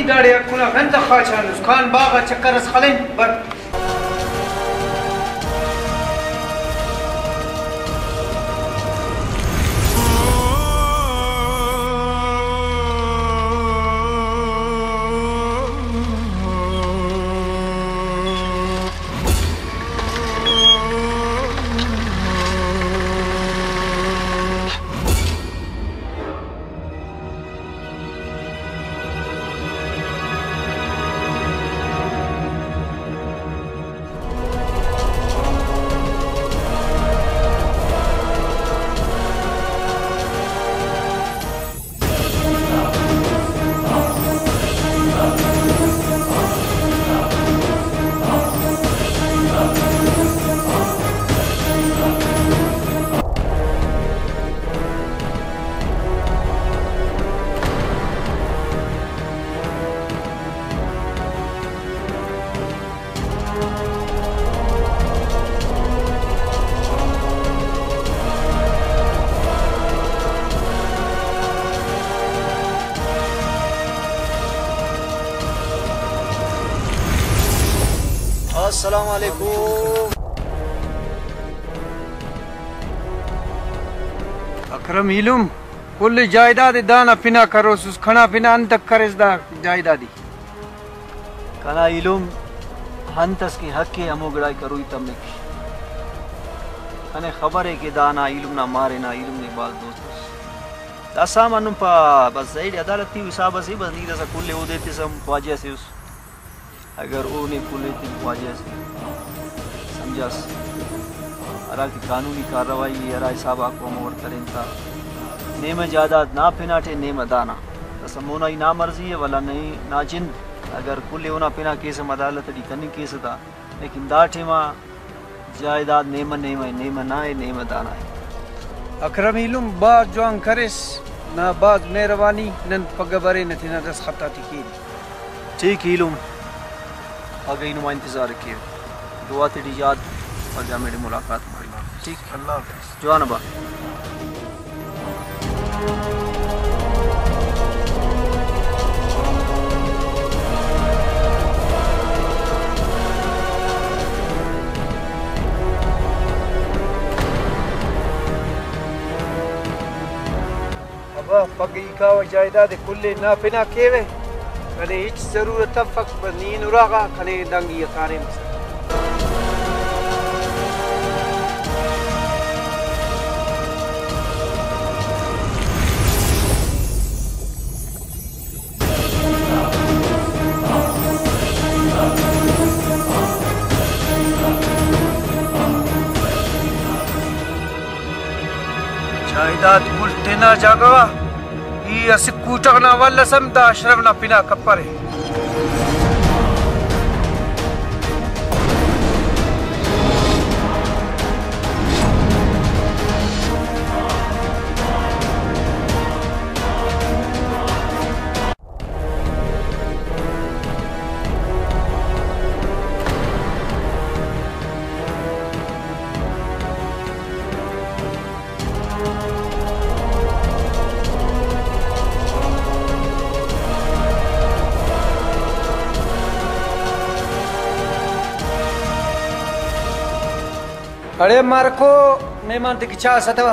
داري أكون غنت خاشان كان باغا تشكر خلين بر अस्सलाम वालेकुम। अकरम इलुम कुल जायदाद दाना पिना करो सुस खना पिना अंत करेस दा जायदादी कना इलुम हंतस की हक के अमोगड़ाई करूई तमने की कने खबर है कि दाना इलुम ना मारे ना इलुम ने बाल दोस्त दासा मनु पा बस सही अदालत की हिसाब से बस नहीं दसा कुल वो देते सब वाजह से उस अगर वो नहीं कुले थी वाजह से समझास अरा की कानूनी कार्रवाई अरा हिसाब आपको मोर करें था नेम जायदाद ना पिनाटे नेम दाना समोना ही ना मर्जी है वाला नहीं ना जिंद अगर कुल होना पिना केस अदालत दी कनी केस था लेकिन दाठे मां जायदाद नेम नेम नेम ना है नेम दाना है अकरम इलुम बाज जोन करेस ना बाज मेहरबानी नन पगबरे न थी ना दस खता थी ठीक इलुम आगे नुमा इंतजार किए दुआ तेरी याद और जा मेरी मुलाकात में ठीक अल्लाह हाफिज़ जवान बा अब पगी का जायदाद कुल्ले ना पिना केवे कने हिच जरूरत फक बनी नुरागा कने दंगी कारे मस जायदाद उल्टे ना जागवा ये अस कूटना वाला समदा अशरफ ना पिना कपरे अरे मार्को मेहमान की चाह सतवा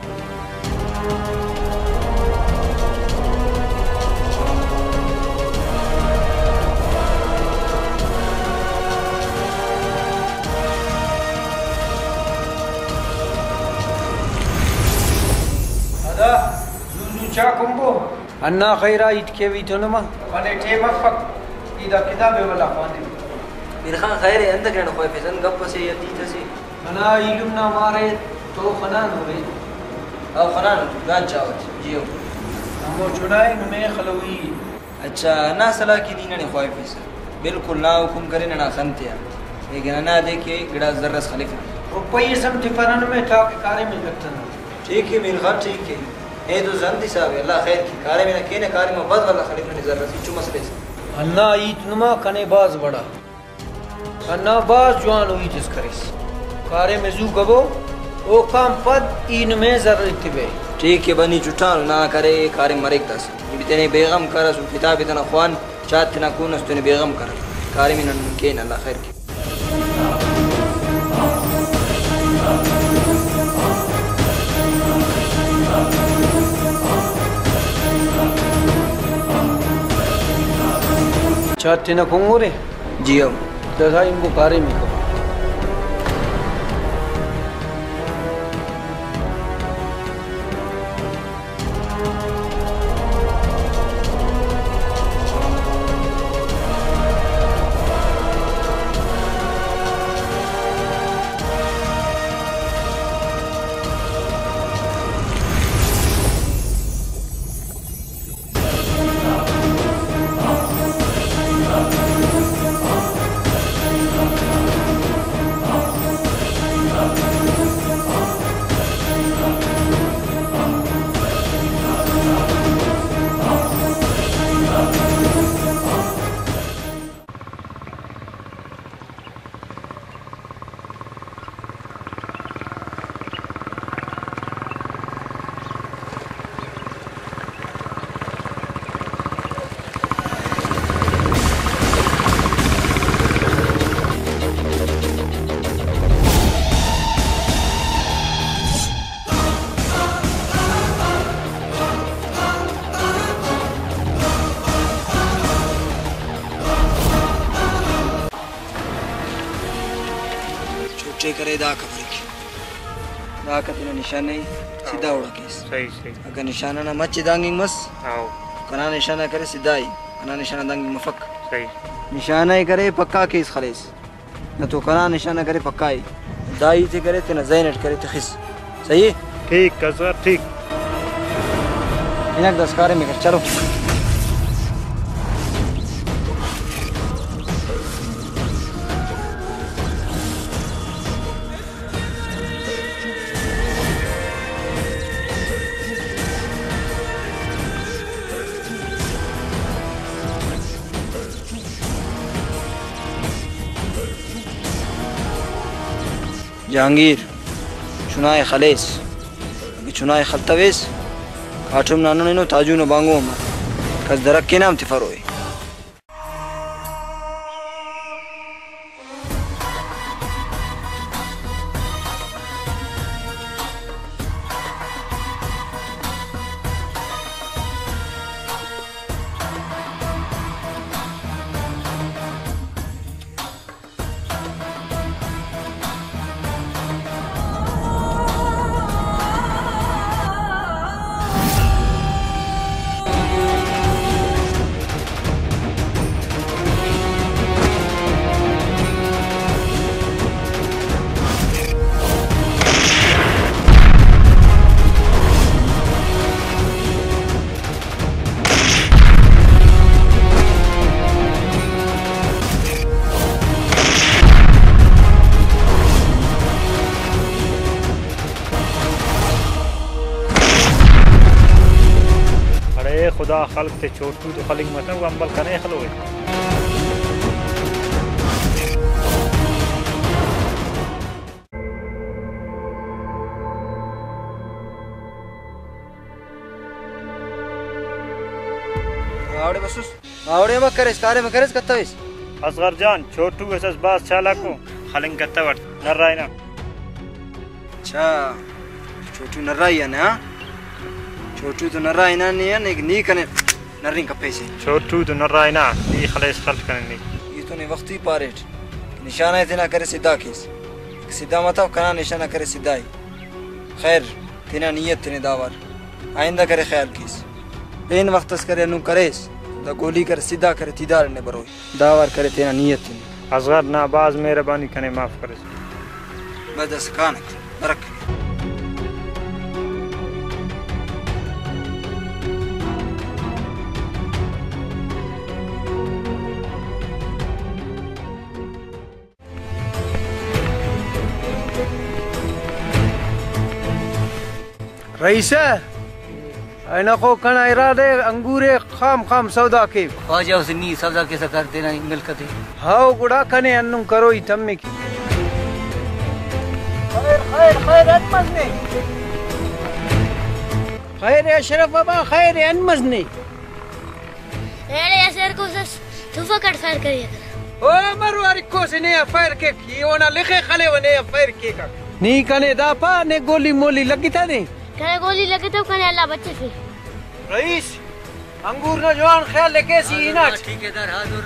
अदा जुजू चा कुंबो अन्ना खैरा इतके वीटोनमा कने टेमा फक इदा किताबे वाला फाने बिरखान खैर है अंदर कहना कोई फिजन गप से यती तसी खना इलुम ना मारे तो खनान हो गई और खनान गान चावत जियो हमो चुनाए में खलोई अच्छा ना सलाह की दीना ने ख्वाइफ है बिल्कुल ना हुक्म करे ना खनते लेकिन ना देखिए गिड़ा जर्रस खलीफा रुपये सब टिफरन में था कारे में गत्तना ठीक है मीर खान ठीक है ए तो जंदी साहब अल्लाह खैर की कारे में केने कारे में बद वाला खलीफा ने जर्रस चु मसले अन्ना इतनमा कने बाज बड़ा अन्ना बाज जवान हुई जिस करिस कारे में जू गबो ओ काम पद इन में जरूरत बे ठीक है बनी जुटान ना करे कारे मरेक दस ये तेने बेगम करा सु किताब इतना ख्वान चाहते ना कौन तूने बेगम कर कारी में ननके न अल्लाह खैर की चाहते ना कोंगोरे जी अब दादा इनको कारी में करो करे दा खबर की दा का तेरा निशान नहीं सीधा उड़ा केस सही सही अगर निशाना ना मच दांगी मस आओ कना निशाना करे सीधा ही कना निशाना दांगी मफक सही निशाना ही करे पक्का केस खलेस न तो कना निशाना करे पक्का ही दाई से करे तेना जैनट करे तखिस सही ठीक कसर ठीक इनक दस्कारे में कर चलो जहांगीर चुनाए खलेस चुनाए खलतवेस काठुम नानो नो ताजू नो बांगो हम कस दरक के नाम तिफरोए खुदा खल्क ते छोटू तो खलिंग मत वो अंबल कने खलो आवड़े बसुस आवड़े मत करे कार्य में करेस कत्ताविस असगर जान छोटू ऐसा बात चाला को खलिंग कत्तावट नरायना अच्छा छोटू नरायना ना छोटू तो नरायना नहीं है नी कने नरिंग का पैसे छोटू तो नरायना नी खलेस खर्च करने ये तो नहीं वक्त ही पारेट निशाना इतना करे सीधा केस सीधा मत कना निशाना करे सीधा ही खैर तेना नियत तेने दावर आइंदा करे ख्याल केस इन वक्त करे नु करेस दा गोली कर सीधा करे तीदार ने बरोई दावर करे तेना नियत असगर नाबाज मेहरबानी कने माफ करे बदस कानक रख रईसा ऐना को कना इरादे अंगूरे खाम खाम सौदा के ख्वाजा हुसैनी सौदा कैसा करते ना मिलकत हाओ गुड़ा कने अन्नु करो ही तम्मे की खैर खैर खैर अनमजने खैर अशरफ बाबा खैर अनमजने एड़े ऐसे को तू फकड़ फायर करिए ओ मरवारी को से ने फायर के की ओना लिखे खले वने फायर के का नी कने दापा ने गोली मोली लगी था ने करे गोली लगे तो करे अल्लाह बच्चे फिर रईस अंगूर न जवान ख्याल लेके सी ना ठेकेदार हाजुर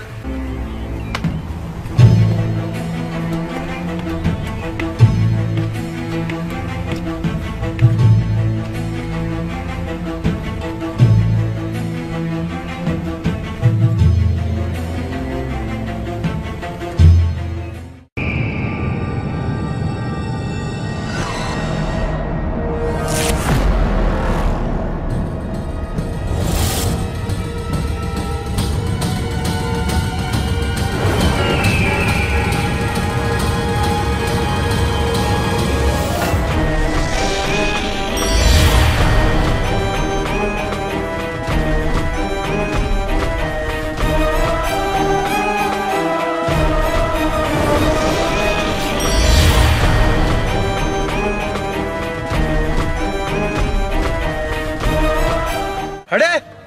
हड़े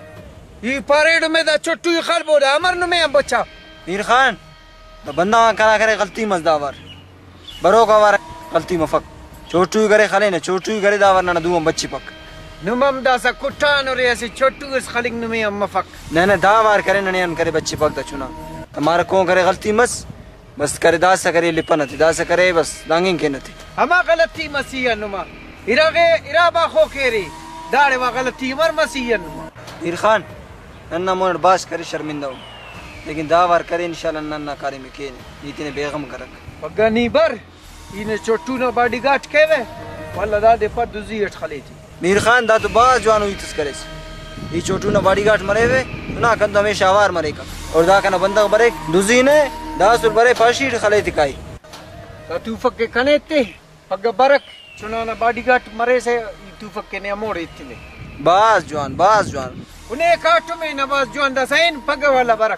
ये परेड में दा छोटू खल बोला अमर न में बच्चा मीर खान तो बंदा करा करे गलती मजदावर बरो का वार गलती मफक छोटू करे खले ने छोटू करे दावर ना दूम बच्ची पक नुमम दा सा कुटान और ऐसे छोटू इस खलिंग न में मफक ने दावार करे ने अन करे बच्ची पक दा चुना हमारा को करे गलती बस करे दास से करे लिपन थी दास से करे बस दांगिंग के नथी हमा गलती मसीह नुमा इरागे इराबा खो केरी दाड़े वा गलती मर मसीह नुमा मीर खान नन्ना मोन बास करे शर्मिंदा हो लेकिन दावार करे इंशाल्लाह नन्ना कारी में के नीति ने बेगम करक पगनी बर इने छोटू न बॉडीगार्ड केवे वल्ला दा दे पर दुजी अट खली थी मीर खान दा तो बाज जवान हुई तस करे ये छोटू न बॉडीगार्ड मरे वे ना कन तो हमेशा आवार मरेगा और दा कना बंदा बरे दुजी ने दासुर बरे फाशी खले तिकाई तो तू फके कने ते पग बरक चुनाना बॉडीगार्ड मरे से तू फके ने मोड़ इतने बाज जवान उन्हें काटो में नवाज जवान दा सैन पग वाला बरक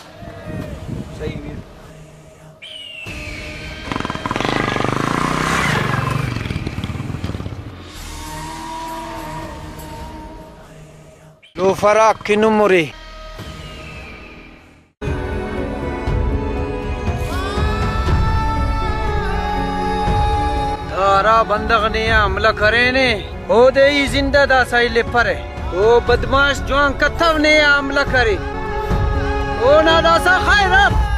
सही वीर लो फराक किनु मुरे तारा बंदग ने हमला करे ने ओ दे ही जिंदा दा साइले परे ओ बदमाश जवान कथव ने हमला करे ओ ना दा सा खैर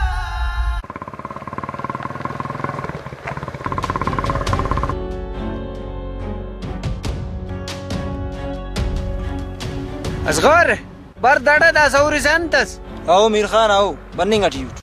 असगर बर दाड़ा दा सौरी संतस आओ मीर खान आओ बनिंग अटीयूट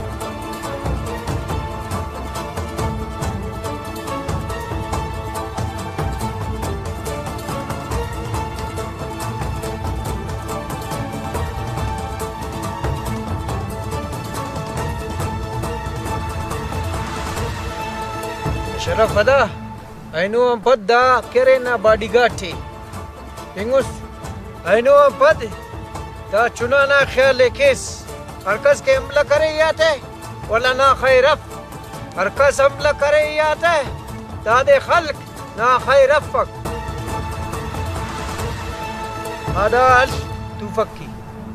शरफ अदा आइनो पद दा करे ना बॉडीगार्ड थी इंगुस आइनो पद दा चुना ना ख्याल केस हरकस के हमला करे याते वला ना खैरफ हरकस हमला करे याते दादे खल्क ना खैरफक आदाल तू फक्की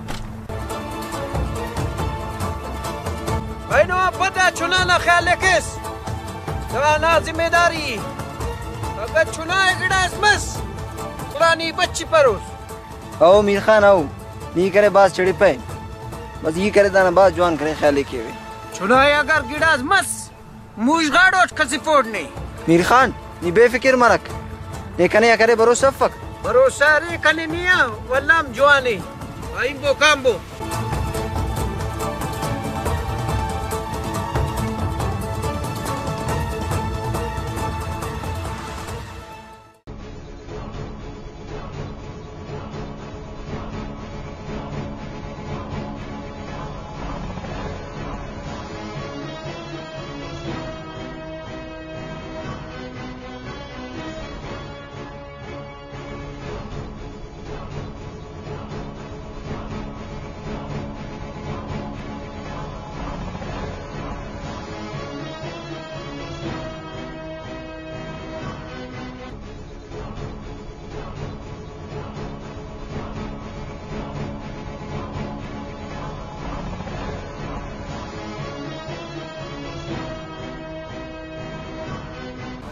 आइनो पद दा चुना ना ख्याल केस ना जिम्मेदारी अगर चुना गिड़ा इसमस पुरानी बच्ची परोस आओ मीर खान आओ नी करे बात चढ़ी पे बस ये करे दाना बात जवान करे ख्याल के वे चुना अगर गिड़ा मस मुझ गाड़ो कसी फोड़ नहीं मीर खान नी बेफिक्र मरक ने कने करे भरोसा फक भरोसा रे कने निया वल्लाम जवानी आई बो कांबो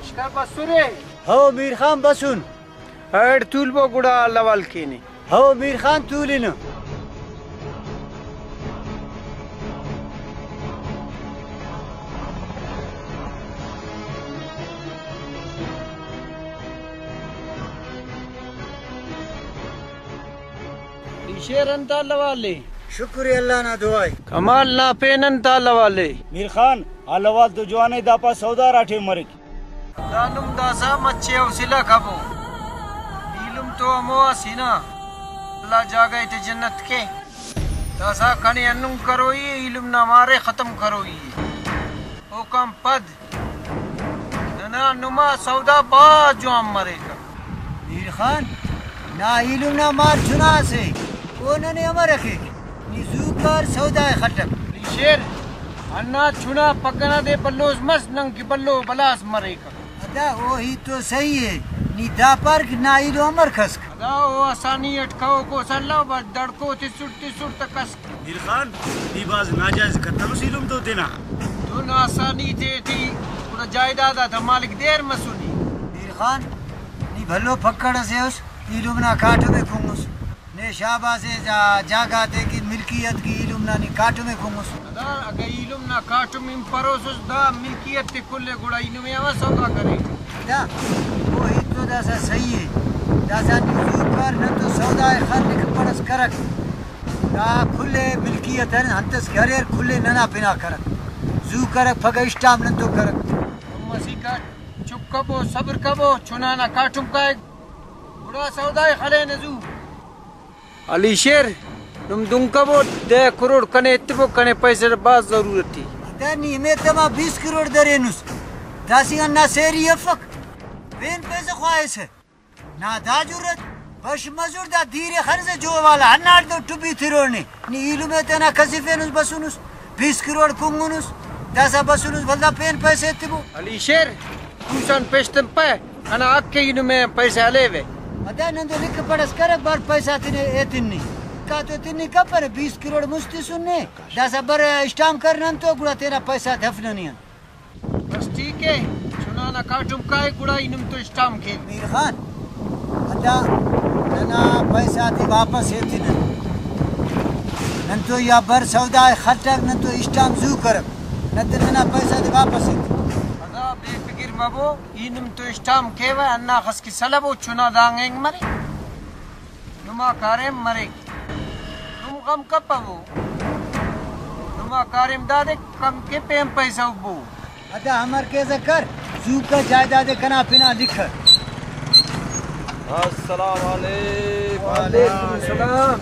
लश्कर बसुरे हो मीर खान बसुन हेड तुलबो गुड़ा लवाल कीनी हो मीर खान तूलिन शेरंता लवाले शुक्र अल्लाह ना दुआई कमाल ना पेनंता लवाले मीर खान आलवाल तो जवाने दापा सौदा राठे मरे दानुम दासा मच्छे उसिला खाबो इलुम तो अमो सीना अल्लाह जागे ते जन्नत के दासा कने अन्नुम करो ये इलुम ना मारे खत्म करो ये ओ कम पद नना नुमा सौदा बा जो हम मरेगा मीर खान ना इलुम ना मार चुना से उन्होंने अमर रखे निजूकर सौदा खटक शेर अन्ना चुना पकना दे बल्लोस मस नंग की बल्लो बलास मरेगा अदा वही तो सही है निदा पर ना इलो अमर खस अदा वो आसानी अटकाओ को सल्ला बस दड़को तिसुट तकस मीर खान दीबाज नाजायज कत्ल सीलुम तो देना तो ना आसानी थे थी पूरा जायदाद था मालिक देर मसूनी मीर खान नी भलो पकड़ से उस इलुम ना काट में खुंगुस ने शाबाशे जागा दे की मिल्कियत की इलुम ना नी काट में खुंगुस अदा अगर इलुम ना काटुम इन परोसुस दा मिल्कियत ते कुल्ले गुड़ा इनु में आवा सौदा करे दा वही तो दासा सही है दासा निजूकर न तो सौदा खर लिख पड़स करक दा खुले मिल्कियत है हंतस घरे खुले नना पिना करक जू करक फग इस्टाम न तो करक मसी का चुप कबो सब्र कबो चुना ना काटुम का गुड़ा सौदा खले नजू अली शेर तुम दुंकबो 10 करोड़ कने इतबो कने पैसे बात जरूरत थी दानी में तमा 20 करोड़ दरेनुस दासी ना सेरी अफक बेन पैसे ख्वाहिश है ना दा जरूरत बश मजूर दा धीरे खर्च जो वाला हन्नार तो टुबी थिरोने नी इलु में तना कसिफेनुस बसुनुस 20 करोड़ कुंगुनुस दासा बसुनुस वल्दा पेन पैसे इतबो अली शेर तुमसन पेस्तम पे अना आके इनु में पैसे लेवे अदा नंदो लिख पड़स कर बार पैसा तिने एतिनी का तो तिनी कपर 20 करोड़ मुस्ती सुनने दासा बर स्टाम करनन तो गुड़ा तेरा पैसा धफननियन बस ठीक है चुना ना काटुम का गुड़ा इनुम तो स्टाम के मीर खान अदा नना पैसा दी वापस एतिन नन तो या बर सौदा खटक न तो स्टाम जू कर न तो नना पैसा दी वापस एतिन अदा बेफिक्र मबो इनुम तो स्टाम के वे अन्ना खस की सलबो चुना दांगेंग मरे नुमा कारेम मरे तुम कम कब पावो नुमा कारेम दादे कम के पेम पैसा उबो अदा हमर के कर जू का जायदाद कना पिना लिख अस्सलाम वालेकुम वालेकुम सलाम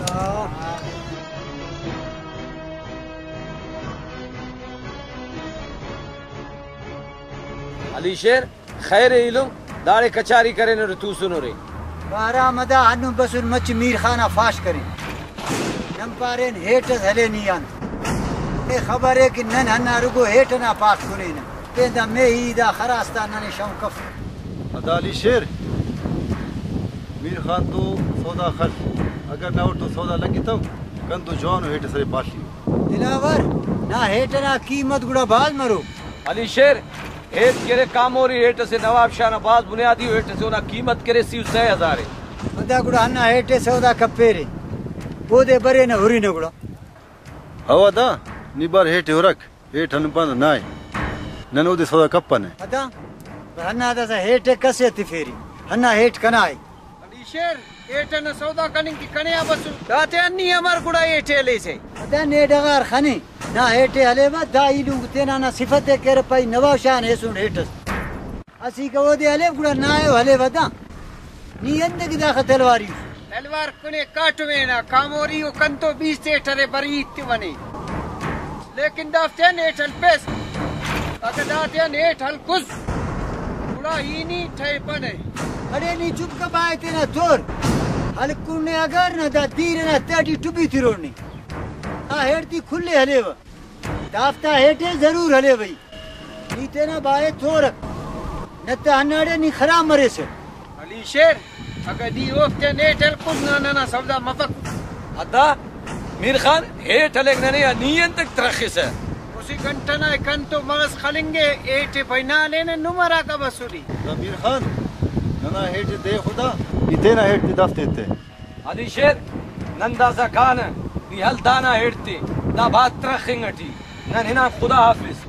अली शेर खैर इलुम दाड़े कचारी करे न तू सुनो रे बारा मदा हनु बसुन मच मीर खाना फाश करी नम पारेन हेट हले नियान ए खबर है कि नन हना रुगो हेट ना पास कुने न पेंदा में ही दा खरास्ता नने शौं कफ अदा अली शेर मीर खान तो सौदा खर्च अगर ना तो सौदा लगी तो कन तो जवान हेट सरे पाशी दिलावर ना हेट ना कीमत गुड़ा बाज मरो अली शेर हेट केरे कामोरी हेट से नवाब शाह नवाज बुनियादी हेट से उना कीमत करे सी 6000 मदा गुड़ा हना हेटे सौदा कपेरे बोदे बरे न हुरी न गुड़ा हवा दा निबार हेट होरक हेट हनपन नाय ननो दे सौदा कप्पन अदा हना दा हेटे कसे तिफेरी हना हेट कनाई अली शेर एटन सौदा कनिंग की कने बसु दाते अन्नी अमर गुड़ा एटे ले से अदा ने डगार खनी ना हेटे हले वा दा इलु तेना ना सिफते केर पई नवाशान हेसुन हेटस असी को दे हले गुड़ा नायो हले वदा नी अंदे की दा तलवारी तलवार कुने काटवे ना कामोरी ओ कंतो 20 एटरे बरी इत्ती बने लेकिन दाफ्ते नेटल पेस अगर दाते नेटल कुस गुड़ा ही नी ठे पने अरे नी चुप का बाय तेना तोर हल कुने अगर ना दा तीर ना तेटी टुबी तिरोनी आ हेड़ती खुले हले व दाफ्ता हेटे जरूर हले भाई नी तेना बाय तोर न त हनाड़े नी खरा मरे से अली शेर अगर दी वक्त नेटल कुस ना ना सौदा मफक अदा मीर खान हेट हलेग ने नियन तक तरखिस है उसी घंटा ना कन तो मगज खलेंगे एटे पैना लेने नुमरा का बसूरी अमीर खान नना हेट दे खुदा इतना हेट दफ्ते थे अली शेर नंदा सा खान बिहल दाना हेटते दा बात तरखिंगटी नन हिना खुदा हाफिज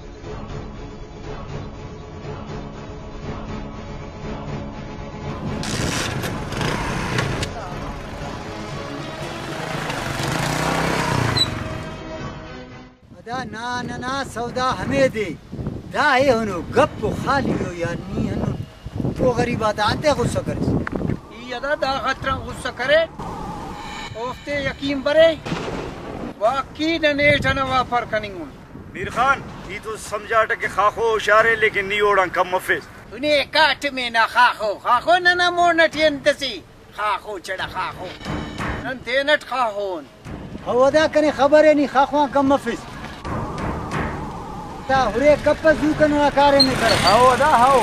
अदा ना ना ना सौदा हमें दे दा है हनु गप खाली हो यार नी हनु तो गरीब आते गुस्सा करे यदा दा खतरा गुस्सा करे ओफ्ते यकीन बरे वाकी ने ठना वापर कनिंग मीर खान ये तो समझाट के खाखो इशारे लेकिन नी ओड़न कम मफिस उन्हें काट में ना खाखो ना मोर नटियंतसी खाखो चढ़ा खाखो नन तेनट खाहोन हवदा कने खबर है नी खाखवा कम मफिस ता हुरे कप जू कनो कारे में कर हवदा हाउ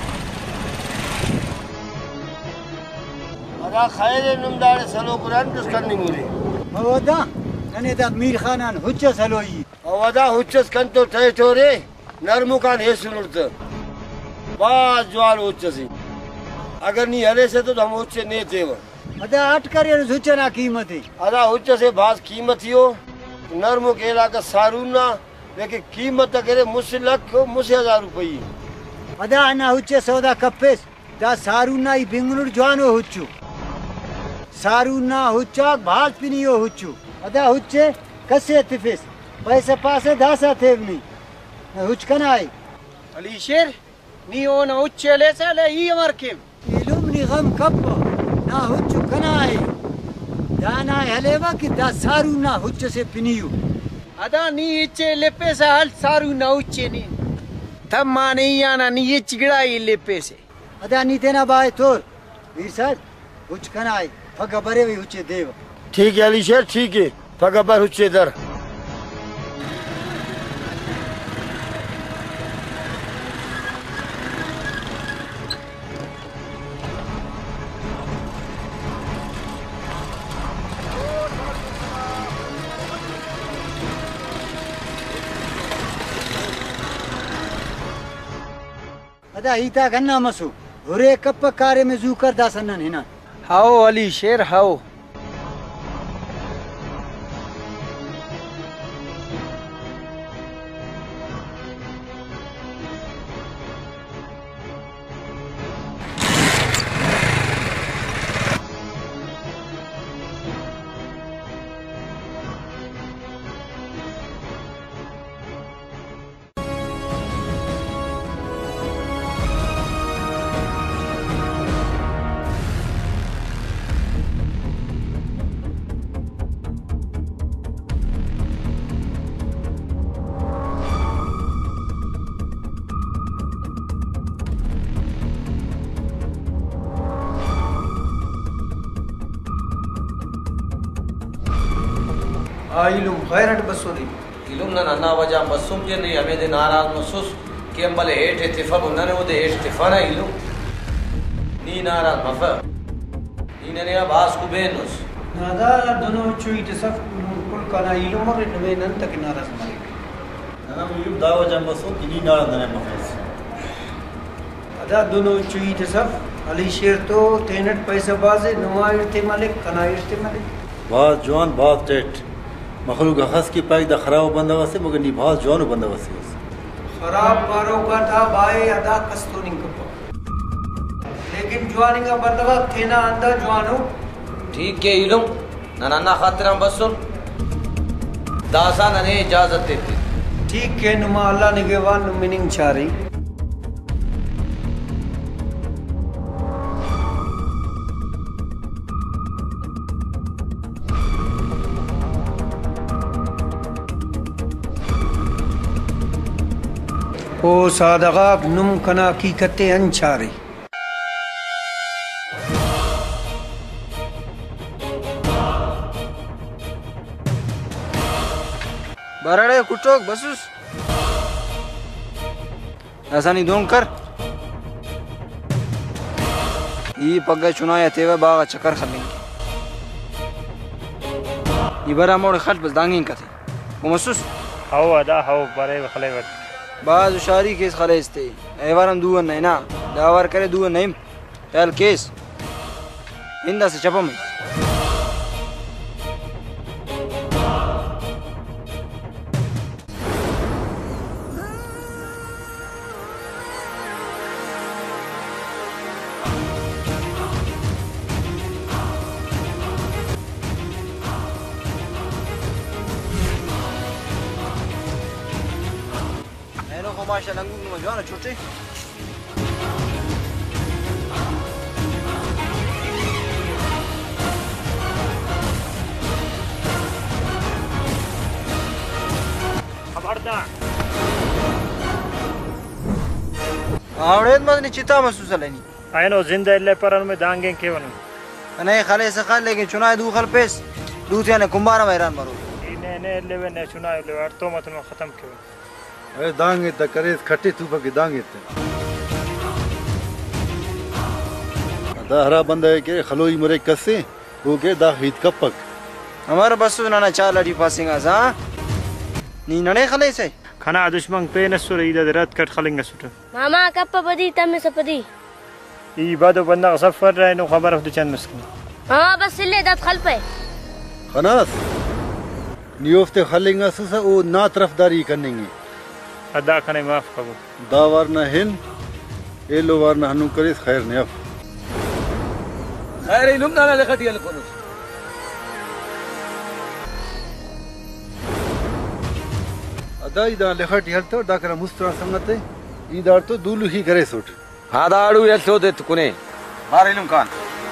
अदा खैर नुमदार सलो कुरान किस करनी मुरी हवदा कने दा मीर खानान हुच्च सलोई अवदा हुच्चस कंतो ठे ठोरे नरमु कान हे सुनत बाज ज्वाल हुच्चसी अगर नी हले से तो हम हुच्चे ने देव अदा अट करे हुच्च ना कीमत है अदा हुच्च से बाज कीमत हो नरमु के इलाका सारूना लेकिन कीमत करे मुझसे लख मुझसे 1000 रुपये अदा ना हुच्चे सौदा कप्पेस दा सारूना ई बेंगलुरु जवानो हुच्चू सारूना हुच्चा भाज पिनियो हुच्चू अदा हुच्चे कसे तिफिस पैसे पासे दासा थेवनी हुच्च कनाई अली शेर नी ओन उच्चे ले साले ई अमर केम इलुमनी गम कप ना हुच्चू कनाई दाना हलेवा की दा सारूना हुच्चे से पिनियो अदा नी इच्चे ले पैसा हल सारूना उच्चे नी तब माने याना नी ये चिगड़ा ये ले पैसे अदा नी तेना बाय तोर वीर साहब हुच्च कनाई फगा बरे भी हुच्चे देव ठीक है अली शेर ठीक है फगबर हुच्चे दर अदा ईता गन्ना मसु हुरे कप कारे में जू कर दासनन हिना हाओ अली शेर हाओ आइलुम खैरट बसोरी इलुम नन्ना वजह बसुम के नहीं हमें दे नाराज महसूस के हम भले हेठ इत्तिफाक उन्ना ने वो दे हेठ इत्तिफाना इलुम नी नाराज मफा नी ने आवाज को बेनुस नादा दोनों चुई तसफ कुल काना इलुम और नवे नन तक नाराज मारे नना इलम दावा जंबसो किनी नारा दने मफिस अदा दोनों चुई तसफ अली शेर तो तेनट पैसा बाजे नुमा इर्ते मलिक कना इर्ते मलिक बात जवान बात टेट मखलूक हस की पाइक दा खराब बंदवा से मगर निभास जवान बंदवा से खराब पारो का था बाए अदा कस्तो नहीं कपा लेकिन जवानी का बंदवा थे ना अंदर जवानो ठीक है इलुम नन्ना खातिरा बसुम दासा ने इजाजत देते ठीक है नुमा अल्लाह निगेवान मीनिंग चारी ओ सादगाब नुम कना की कते अंचारे बराड़े कुटोक बसुस ऐसा नहीं दूंग कर ये पग्गा चुनाया तेवा बागा चक्कर खलेंगे ये बरा मोड़ खट बस दांगिंग का थे वो मसुस هو دا هو برای خلیفت باز شاری کیس خلیسته ایوارم دوون نه نه داور کرے دوون نہیں خیال کیس इंदा से चपम माशा लंगू में जो ना छोटे खबरदार आवड़ेत मत चिता महसूस लेनी आयनो जिंदा इल्ले परन में दांगे केवन नहीं खले सखा लेकिन चुनाव दू खल पेस दूतिया ने कुंभारा मैदान मारो इने ने लेवे ने चुनाव ले तो मत में खत्म केवन अरे दांगे त करे खट्टे तूफा के दांगे ते अदा हरा बंदा के खलोई मरे कसे वो के दा हित कपक हमारा बस ना चाल अड़ी पासिंगा सा नी नने खले से खाना दुश्मन पे नसुर इदा रत कट खलेंगे सुट मामा कप्पा बदी तमे सपदी ई बादो बंदा सफर रहे नो खबर of the चंद मस्किन हां बस ले दात खल पे खनास नियोफ्ते खलेंगा सुसा ओ ना तरफदारी करेंगे अदा खने माफ कबो दावर न हिन एलो वार न हनु करिस खैर ने अफ खैर इलुम ना लखटी अलकुनुस अदा इदा लखटी हल तो दाकरा मुस्तर संगते इदार तो दूलु ही करे सुट हादाड़ू एल्थो देत कुने मार इलुम खान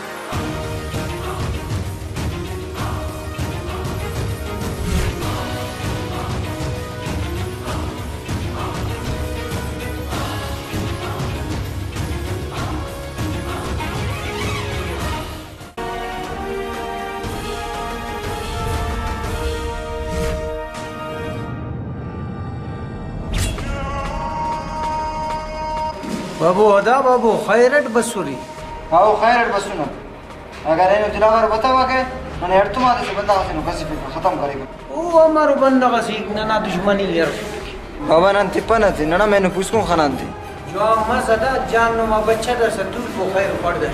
बाबू अदा बाबू खैरट बसुरी आओ खैरट बसुना अगर इनो दिलावर बतावा के मने हर तुम्हारे से बंदा हसन कसी पे खत्म करेगा ओ हमारो बंदा का सीख ना दुश्मनी यार बाबा नन तिपन थे नना मैंने पुष्को खानान थे जो मसदा जान मा बच्चा दर से तू को खैर पड़ दे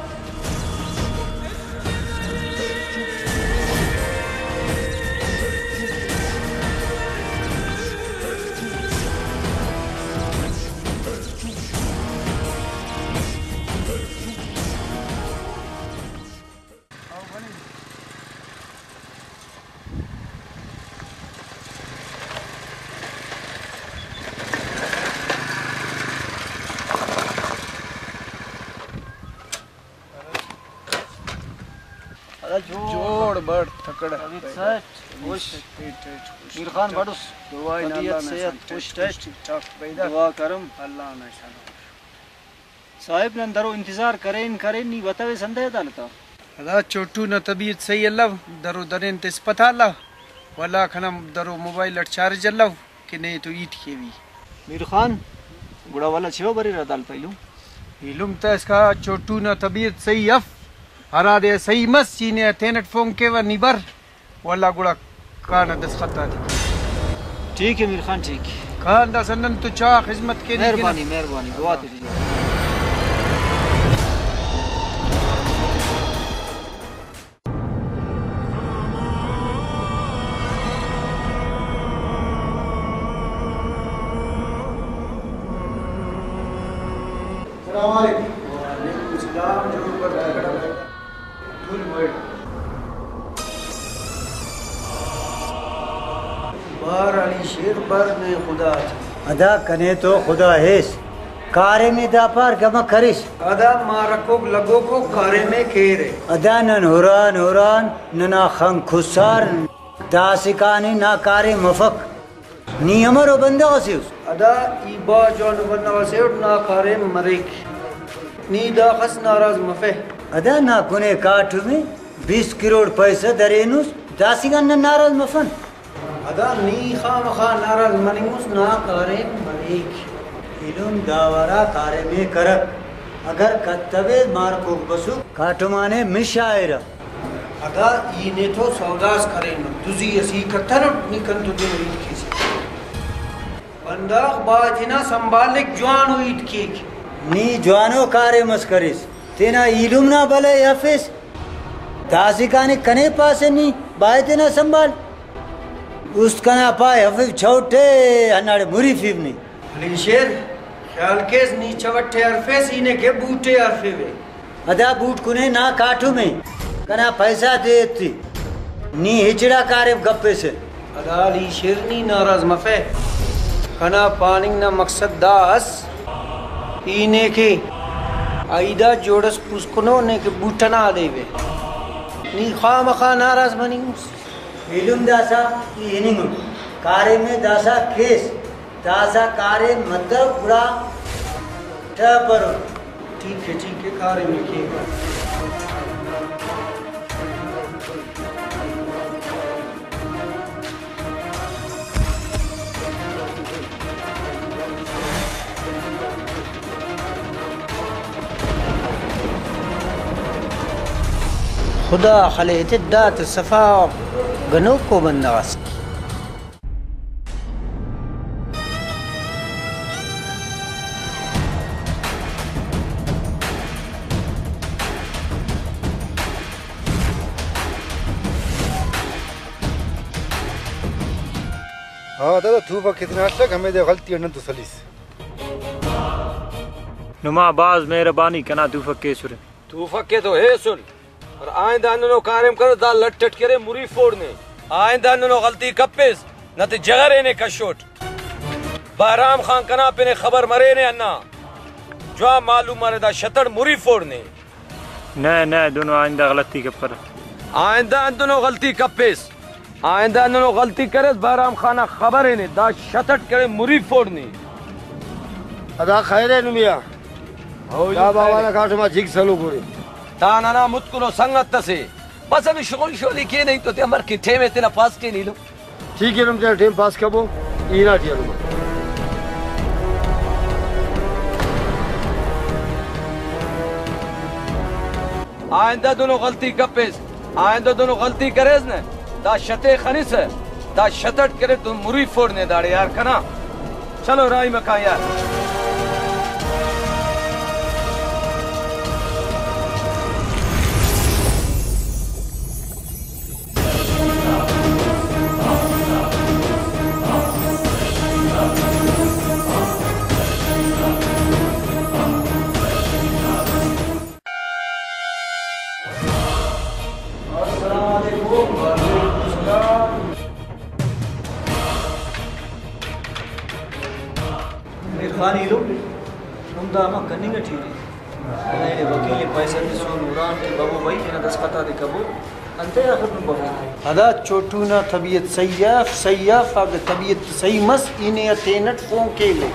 जोड़ बड़ थकड़ मीर खान बड़ुस दुआई नाला सेहत खुश टेस्ट ठीक पैदा दुआ करम अल्लाह ना शाना साहिब ने दरो इंतजार करें नी बतावे संदेह दालता अदा चोटू न तबीयत सही अल्लाह दरो दरेन ते पता अल्लाह वला खनम दरो मोबाइल चार्ज अल्लाह कि नहीं तो ईट केवी मीर खान गुड़ा वाला छिवा बरी रदाल पहलू इलुम त इसका चोटू न तबीयत सही अफ हरा दे सही मस चीने तेनट फोन के व निबर वला गुड़ा कान दस खता ठीक है मीर खान ठीक खान दा सनन तो चा खिदमत के मेहरबानी मेहरबानी दुआ दीजिए अस्सलाम वालेकुम वालेकुम सलाम जो पर खड़ा है फुल वर्ड बार अली शेर पर ने खुदा अदा कने तो खुदा हेस कारे में दा पार गम करिस अदा मारको लगो को कारे में खेरे अदा नन हुरान नना खं खुसार दासिकानी ना कारे मफक नी हमरो बंदा हसिस अदा इबा जोन बन्ना से ना कारे मरेक नी दा खस नाराज मफे अदा ना कुने काठ में 20 करोड़ पैसा दरेनुस दासिकान नाराज मफन अदा नी खाम खा नाराज मनिमुस ना कारे मरेक इलुम दावरा कारे में करक अगर कत्तबे मार को बसु काटमाने मिशायर अदा ई ने तो सौदास करे न तुजी असी कत्तर निकन तो दिन रीत की बंदा बाजना संभालिक जवान हुई केक नी जवानो कारे मस्करिस तेना इलुम ना बले हफिस दासिकाने कने पासे नी बाय तेना संभाल उसकना पाए हफिफ छोटे हनाड़े मुरी फिबनी अली शेर ख्याल केस नी चवट्टे अरफे सीने के बूटे अरफे वे अदा बूट कुने ना काठू में कना पैसा देती नी हिचड़ा कारे गप्पे से अदा अली शेर नी नाराज मफे कना पानिंग ना मकसद दास इने के आइदा जोड़स पुस्कुनो ने के बूटना देवे नी खाम खा नाराज बनी इलुम दासा इनिंग कारे में दासा केस दासा कारे मतलब बुरा पर ठीक है कारे में केगा खुदा खलेत दात सफा गनो को बंदास हाँ दादा तूफा कितना तक हमें दे गलती न तो सलीस नुमा बाज मेहरबानी कना तूफा के सुर तूफा के तो है सुन और आइंदा नो कार्यम कर दा लटट करे मुरी फोड़ने आइंदा नो गलती कप्पेस न ते जगरे ने कशोट बहराम खान कना पे ने खबर मरे ने अन्ना जो मालूम मारे दा शतड़ मुरी फोड़ने न दोनों आइंदा गलती के पर आइंदा दोनों गलती कप्पेस आइंदा नो गलती करे बहराम खाना खबर है ने दा शतट करे मुरी फोड़ने अदा खैरे नुमिया जा बाबा ने काट मा झिक सलो करे ताना ना मुतकुलो संगत से बस अभी शुगल शोली के नहीं तो ते अमर के थे में तेरा पास के नहीं लो ठीक है तुम तेरा टाइम पास कबो इना दिया आइंदा दोनों गलती कपेस आइंदा दोनों गलती करेस ने दा शते खनिस दा शतट करे तुम मुरी फोड़ने दाड़े यार कना चलो राई मका यार खानी लो तुम दामा कनिंग ठीरी अने वकील पैसा भी सो नूरान के बाबू भाई ने दस पता दे कबो अंते आखिर में बफे अदा छोटू ना तबीयत सैयफ अगर तबीयत सही मस इने अतेनट फोन के ले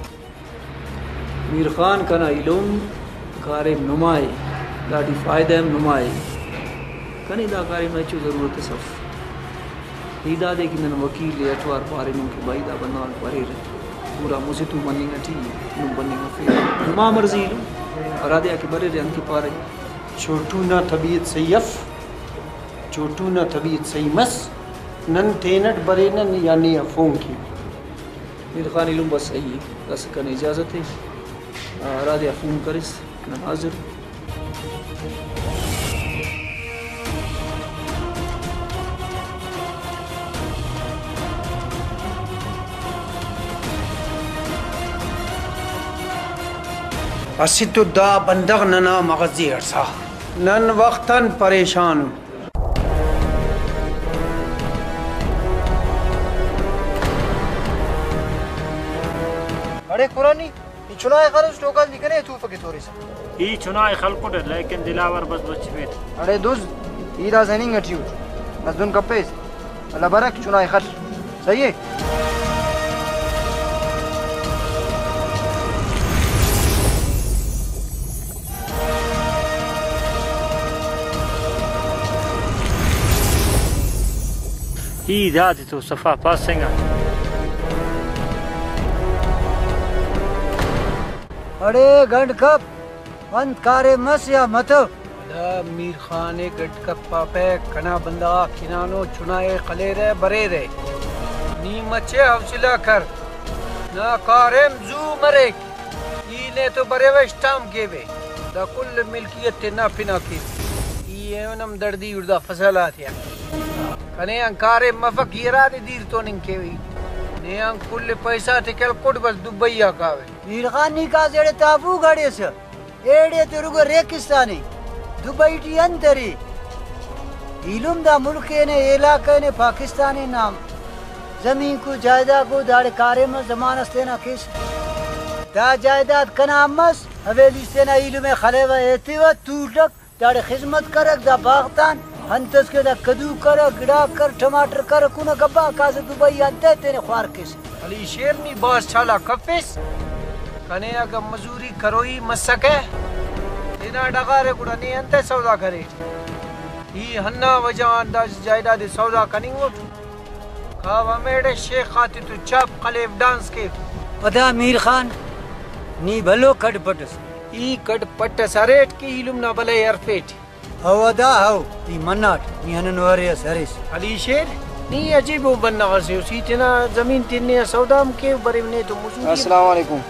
मीर खान कना इलुम कारे नुमाए गाड़ी फायदे नुमाए कनी दा कारे में चो जरूरत है सब ईदा दे कि न वकील अठवार पारे नु के भाई दा बनाल परे रे पूरा मुझे तू मनी न ठी नु बनी न फिर नुमा मर्जी लो और आदे के बरे रे अंकी पारे छोटू ना तबीयत सैयफ छोटू ना तबीयत सही मस नन तेनट बरे नन यानी फोन की मीर खान इलुम बस सही बस कने इजाजत है राधे फोन करिस न हाजिर असी तो दा बंदग नना मगजी अरसा नन वक्तन परेशान अरे कुरानी चुनाव खरच टोका निकले तू फके थोड़ी से ई चुनाव खलकुट लेकिन दिलावर बस बचबेत अरे दुज ईदा जनिंग अटियो नजन कपेस अल्लाह बरक चुनाव खर सही है ई जाती तो सफा पासेंगा अरे गंड कप बंद कारे मस या मत मीर खान गट कप पापे कना बंदा किनानो चुनाए खले रे बरे रे नी मचे हौसला कर ना कारम जू मरेक ने तो बरे वेस्टाम के बे दा कुल मिल्कियत ते ना पिना के ये नम दर्दी उर्दा फसलात या कने अंकारे मफक येरा दे दीर तो निन के वी ने अं कुल पैसा ते कल कोड बस दुबईया कावे मीरखानी का जेड़े ताबू गड़े से एड़े ते रुगो रेगिस्तानी दुबई टी अंदरी इलुम दा मुल्के ने इलाके ने पाकिस्तानी नाम जमीन को जायदाद को दाड़े कारे में जमानत देना किस दा जायदाद कनामस हवेली से ना इलु में खलेवा एती व तूटक दाड़े खिदमत करक दा बागतान हंतस के दा कदू कर गिड़ा कर टमाटर कर कुना गब्बा कासे दुबई आते तेने ख्वार किस अली शेरनी बास छाला कफिस कने अगर मजूरी करोई मसके तेना डगारे कुड़ा ने अंते सौदा करे ही हन्ना वजान दा जायदाद सौदा कनिंग उठ खावा मेरे शेख खाती तू चाप कलेव डांस के अदा मीर खान नी भलो कटपटस ई कटपटस अरेट की इलुम ना भले एयरफेट हव अदा हव ई मन्नाट नी हनन वरियस हरिस अली शेर नी अजीब बनना से उसी तना जमीन तिन्ने सौदाम के बरे ने तो मुझे अस्सलाम वालेकुम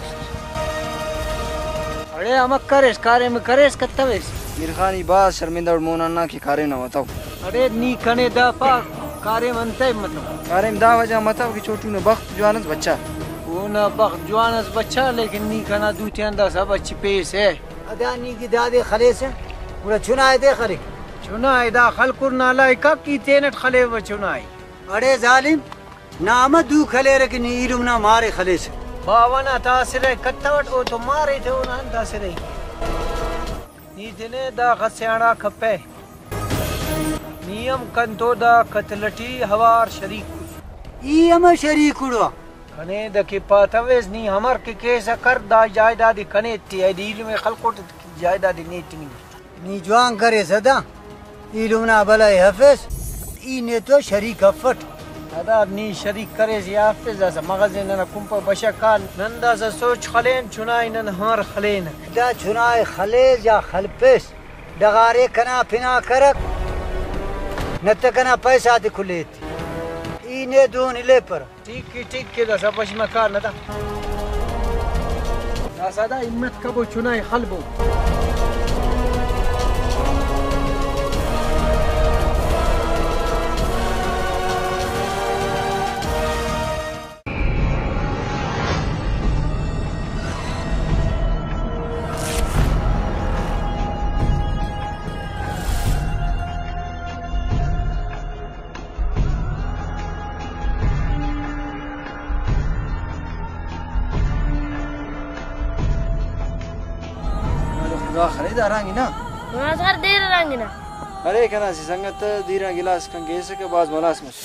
अरे अमक करेस कारे में करेस कत्तवेस मीर खान ई बात शर्मिंदा और मोनाना की कारे ना बताओ अरे नी कने दा पा कारे मनते मतलब कारे में दा वजह बताओ कि छोटू ने बख्त जवानस बच्चा वो ना बख्त जवानस बच्चा लेकिन नी कना दूते अंदा सब अच्छी पेश है अदा नी की दादे खले से पूरा चुनाए दे खरे चुनाए दा खलकुर नाला का की तेनट खले व चुनाए अरे जालिम नाम दू खले रे कि नी इलुम ना मारे खले से बावना तासरे कत्तवट ओ तो मारे थे वो ना तासरे नी दिने दा खस्याना खपे नियम कंतो दा कतलटी हवार शरीक ई हम शरीक उड़वा कने द के पातवेस नी हमर के केस कर दा जायदाद कने ती डील में खलकोट जायदाद नीति नी जवान करे सदा इलुम ना भले हफेस ई ने तो शरीक हफट अदा नी शरीक करे या हाफिज दा मगज़ न कुंप बशका नंदा से सोच खलेन चुनाई न हर खलेन दा चुनाई खले या खलपेस डगारे कना फिना करक नत कना पैसा दे खुलेत ई ने दोन ले पर ठीक के दा सब मकान नदा दा सदा हिम्मत कबो चुनाई खलबो खरीदा रांगी ना मगर देर रंगना अरे कना सी संगत दीरा गिलास kan गेस के बाद मलास मस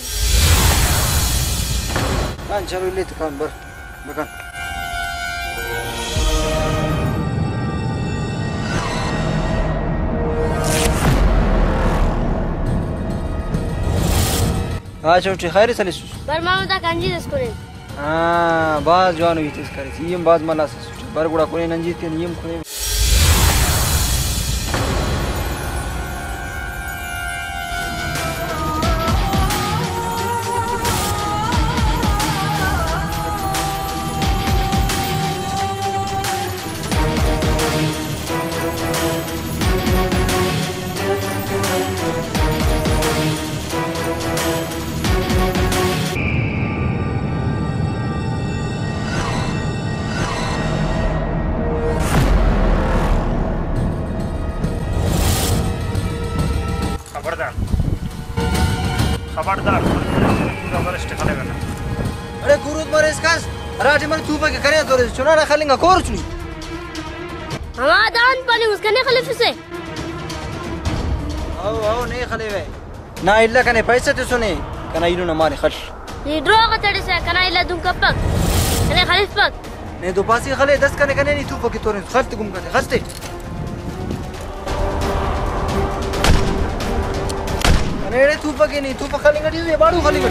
kan चलो ले तो kan बर बकन हाँ छोटी खैर सलिस बर मामा दा कंजी दस्कोरे हाँ बाज जवान हुई थी करे यम बाज मलास बर गुड़ा कोने नंजीत के नियम कोने खबरदार अरे गुरुद मरे इसकास राठी मन तू पे करे तो चुना ना खालेंगा कोर चुनी हमारा दान पानी उसका नहीं खलीफ से आओ नहीं खले वे ना इल्ला कने पैसे तो सुने कना इलो ना मारे खर्च ये ड्रॉ का तड़े से कना इला दूं कपक कने खलीफ पक ने दो पासी खले 10 कने कने नहीं तू पे तोरे खर्च गुम करे खस्ते अरे तू पे नहीं तू पे खलेंगा दी ये बाड़ू खलेंगा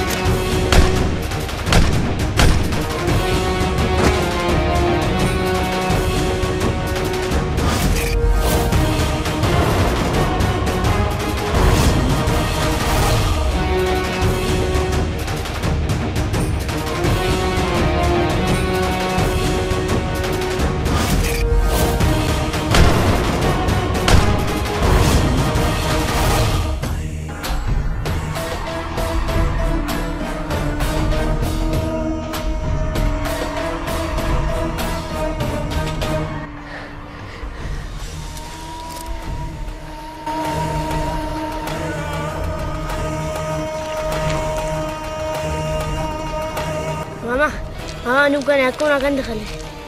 anu kan aku nak kan dakhal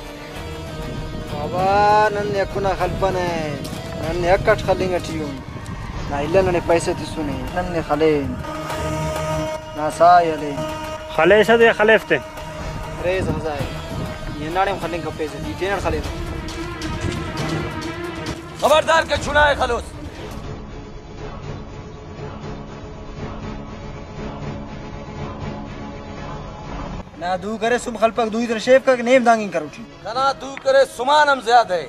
బాబా నన్ను ఎక్కువ నా కల్పనే నన్ను ఎక్కడ ఖలింగటియు నా ఇళ్ళని పైసే తీసుకుని నన్ను ఖలే నా సాయలే خليسة دي خليفته రేజ్ హజాయ్ येनाड़े खलिंग कपेसे दीतेनर खले खबरदार के चुनाए खलोस ना दू करे सुम खलपक दू इधर शेफ का नेम दांगिंग कर उठी कना तू करे सुमान हम ज्यादा है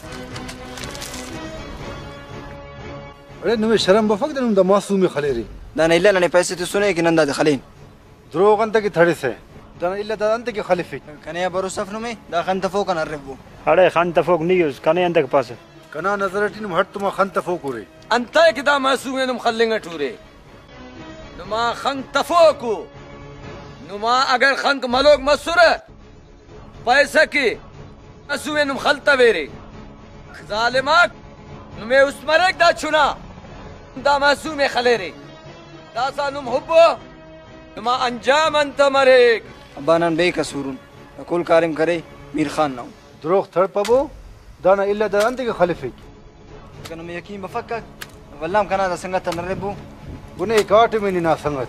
अरे नुमे शर्म बफक दे नुम द मासूम खले रे दाना इल्ला ने पैसे तो सुने कि नंदा दे खलीन द्रोग अंत की थड़े से दाना इल्ला द अंत की खलीफी कने भरोसा फनु में दा खन तफो कन रबो अरे खान तफोक न्यूज़ कने अंदर पास कना नजरटिन हट तुम खन तफो करे अंत किदा मासूम नुम खलिंग टूरे नुमा खंग तफोकु नुमा अगर खंग मलोग मसुर पैसा की मासूम नुम खलता वेरे जालिमाक नुमे उस मरेक दा चुना दा मासूम खलेरे दा सा नुम हुब्बो नुमा अंजाम अंत मरेक अबानन बेकसूरुन कुल कारिम करे मीर खान नाउ द्रोग थड़ पबो दाना इल्ला द अंत की खलीफी कनो में यकीन बफक वल्लाम कना दा संगत न रबो बुने काट में ना संगत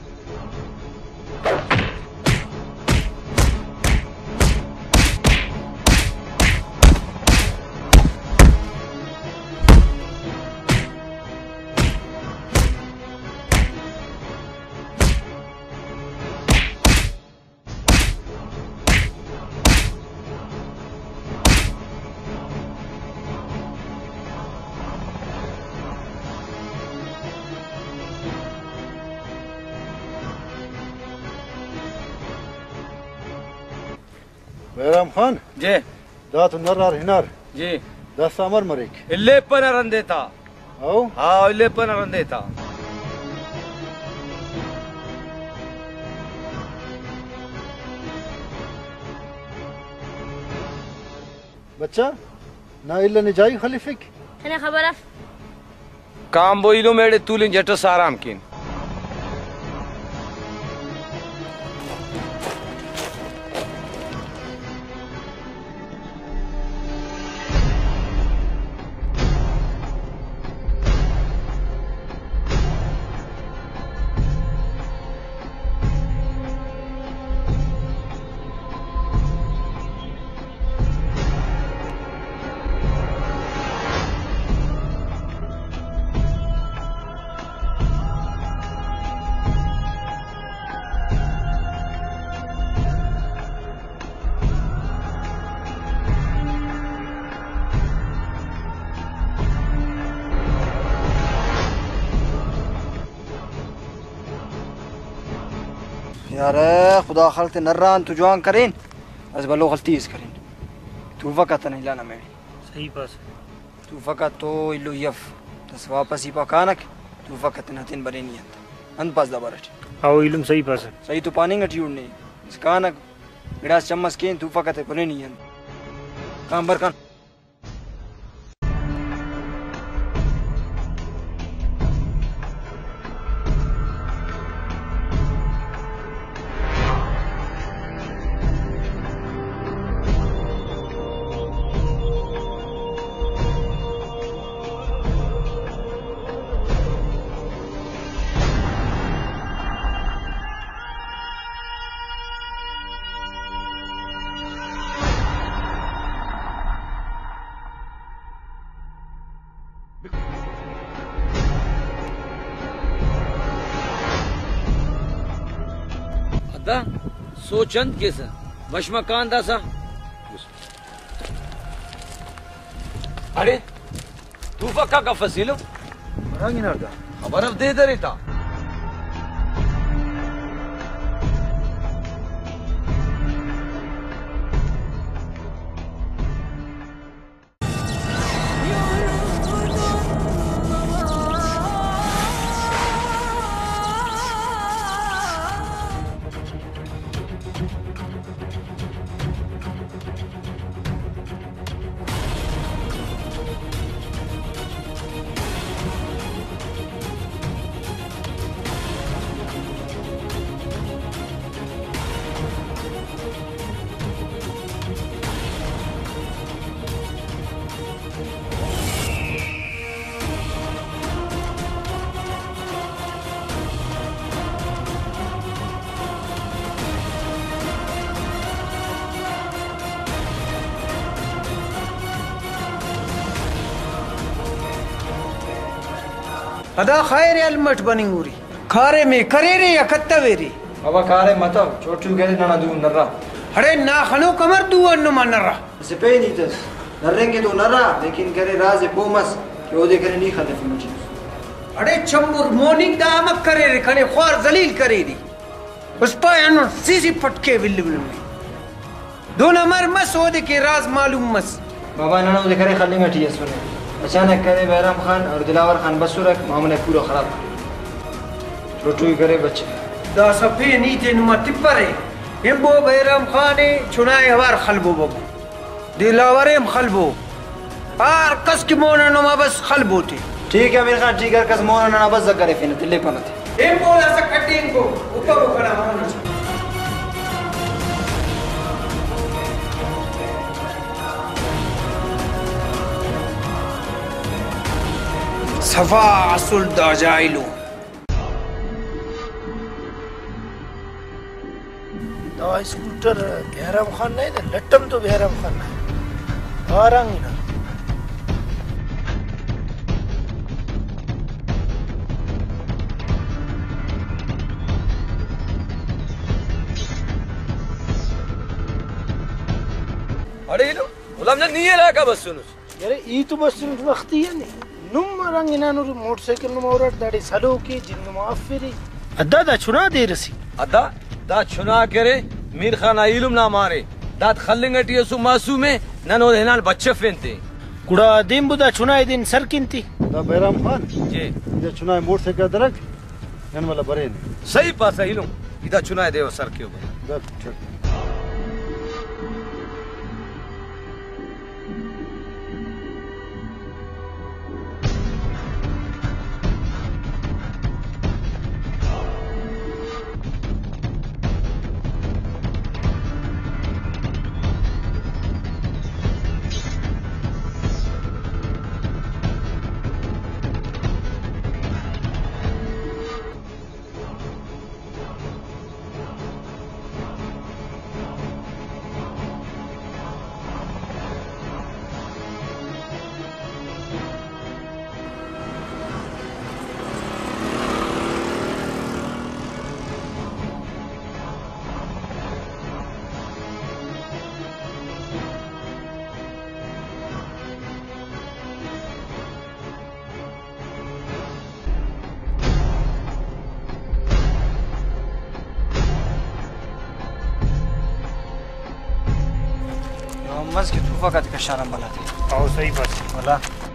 बैराम खान जे दात नरार हिनार जी दस अमर मरेक इल्ले पन रंदेता आओ हाँ इल्ले पन रंदेता बच्चा ना इल्ला ने जाई खलीफिक أنا خبر काम बोइलो मेरे तूलिन जटस आराम किन यार खुदा खलते नर्रान तू जवान करें अज बलो गलती इस करें तू वक़्त नहीं लाना मैं सही पास तू वक़्त तो इल्लू यफ तस वापस ही पकानक तू वक़्त नतिन बने नहीं अंत पास दबारट आओ इल्म सही पास सही तो पानी गटियूड़ नहीं इसकानक गिलास चम्मच के तू वक़्त बने नहीं अंत काम बरकान अदा सोचंद के सा वशमा कान दासा अरे तू फक्का का फसीलो रंगी नरदा खबर अब दे दे था अदा खैर अलमट बनिंगूरी खारे में करेरे या कत्तवेरी बाबा कारे मतो छोटू करे ना दू नर्रा अरे ना खनो कमर दू अन्नो मनरा से पे नहीं तस नरेंगे तो नर्रा लेकिन करे राज पोमस कि ओदे करे नहीं खाते मुझे अरे चंबुर मोनिक दामक करेरे कने ख्वार जलील करेरी उस पायनो सीसी पटके विल्ल में दो नंबर मस ओदे के राज मालूम मस बाबा ना ओदे करे खाली में ठीक सुने अचानक करे बैराम खान और दिलावर खान बसुरक मामले पूरा खराब छोटू करे बच्चे दा सफे नीचे नुमा तिपरे एम्बो बैराम खाने चुनाए हवार खलबो बबू दिलावरे खलबो आर कस की मोना नुमा बस खलबो थे ठीक है अमीर खान ठीक है कस मोना ना बस करे फिर दिल्ली पनते एम्बो ला सकटे इनको ऊपर करा मोना सफा असुल दा जाइलो स्कूटर बेहराम खान नहीं ना लट्टम तो बेहराम खान नहीं आरंग ना अरे लो गुलाम ने नहीं है का बस सुनो यारे ई तो बस सुन वक्त ही है नहीं नुम रंग ना नूर मोटरसाइकिल नुम औरत दाढ़ी सालो की जिन माफिरी अद्दा दा चुना दे रसी अद्दा दा चुना करे मीर खान इलम ना मारे दात खल्लिंगटी यसु मासूमे ननो हेनाल बच्चे फेंते कुड़ा दिन बुदा चुनाए दिन सरकिंती दा बैराम खान जी ये चुनाए मोटरसाइकिल दरक नन वाला बरे ने सही पास इलम इदा चुनाए देव सर के ऊपर मस के तूफा का कशारा बना थे आओ सही बस वाला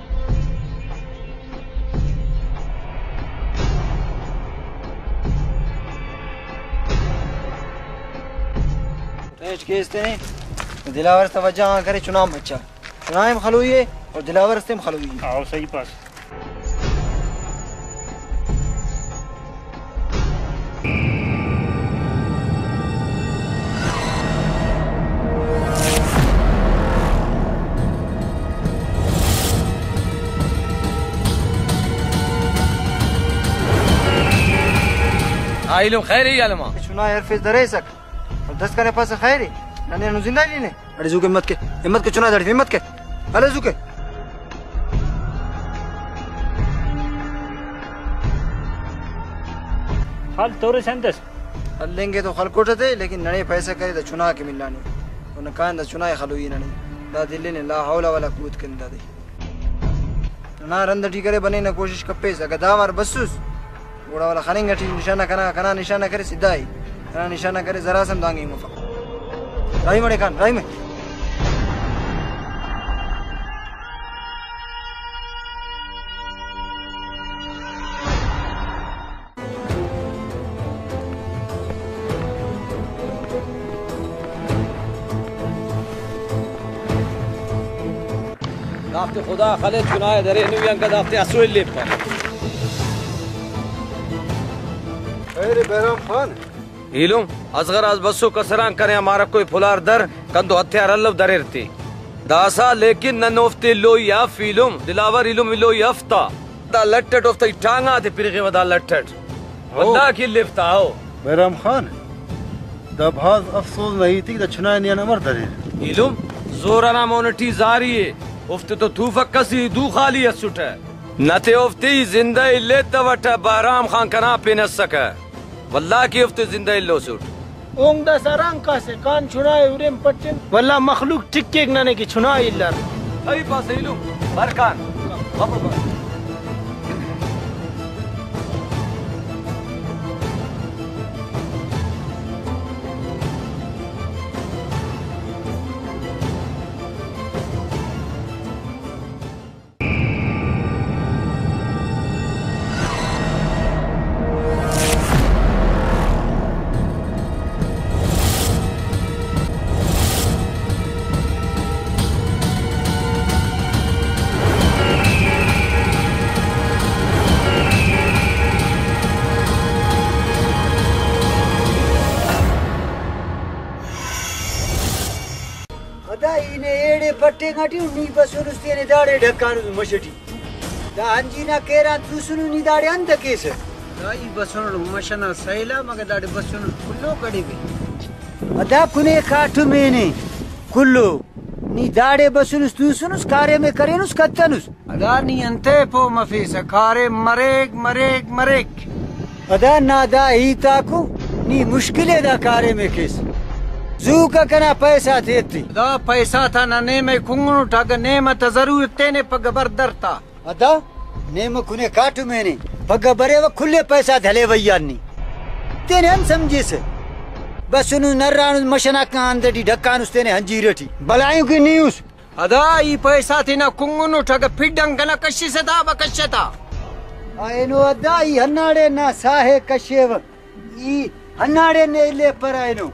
तेज केसते नहीं दिलावर तवज्जो करे चुनाव बच्चा चुनाव में खलुई है और दिलावर रास्ते में खलुई है आओ सही बस आइलम खैर ही आलमा चुनाव यार फेस दरे सक और 10 करे पास खैर है नने नु जिंदा लेने अरे जुके हिम्मत के चुनाव दड़ी हिम्मत के अरे जुके हाल तोरे सेंटस हल लेंगे तो खल कोटते लेकिन नने पैसे करे तो चुनाव के मिलना नहीं उन कान दा चुनाव खलुई नने दा दिल्ली ने ला हौला वाला कूद के दा दे ना रंदटी करे बने ना कोशिश कपे अगर दामार बसुस घोड़ा वाला खाने गठी निशाना कना निशाना करे सीधा ही कना निशाना करे जरा सम दांगे मुफा राई मड़े खान राई में दाफ्ते खुदा खले चुनाए दरे नुयन का दाफ्ते असुल ले पर अरे बैराम खान इलम असगर आज बसो कसरान करे हमारा कोई फुलार दर कंदो हत्यार अल्लव दरेरती दासा लेकिन ननोफ्ते लो या फिलम दिलावर इलम लो यफ्ता दा लट्टट ऑफ द टांगा ते पिरगे वदा लट्टट वल्ला की लिफ्ता हो बैराम खान दा भाज अफसोस नहीं थी दा चुनाव ने अमर दरे इलम जोरा ना मोनटी जारी है उफ्ते तो तू फक्कसी दू खाली असुट है न ते उफ्ती जिंदा ले तवट बहराम खान कना पे न सका वल्लाह की उफ्ती जिंदा लो सूट ओंग दा सरंग का से कान छुड़ाए उरेम पट्टिन वल्ला मखलूक टिक्के गनाने की छुना इल्ला अई पास इलू बरकान बाबा बट्टे गाटी नी बसुरुस्ती ने दाड़े ढक्कानु मशटी दा अंजीना केरा तुसुनु नी दाड़े अंत केस दाई बसुनु मशना सैला मगे दाड़े बसुनु कुल्लो कड़ी बे अदा कुने काठु मेने कुल्लो नी दाड़े बसुनु तुसुनु कार्य में करेनुस कत्तनुस अदा नी अंते पो मफीस कारे मरेग मरेग मरेग अदा ना दा ही ताकू नी मुश्किले दा कार्य में केस जूका कना पैसा देती दा पैसा था ना ने में कुंगनु ठग ने मत जरूर तेने पग बरदरता अदा ने म कुने काटू मैंने पग बरे व खुले पैसा धले वैयानी तेने हम समझे से बस उनु नरानु मशना का अंदर ढक्कान उस तेने हंजीरठी बलायू की न्यूज़ अदा ई पैसा थी ना कुंगनु ठग फिडंग कना कशी से दा बकशता आयनो अदा ई हन्नाडे ना साहे कशेव ई हन्नाडे ने ले पर आयनो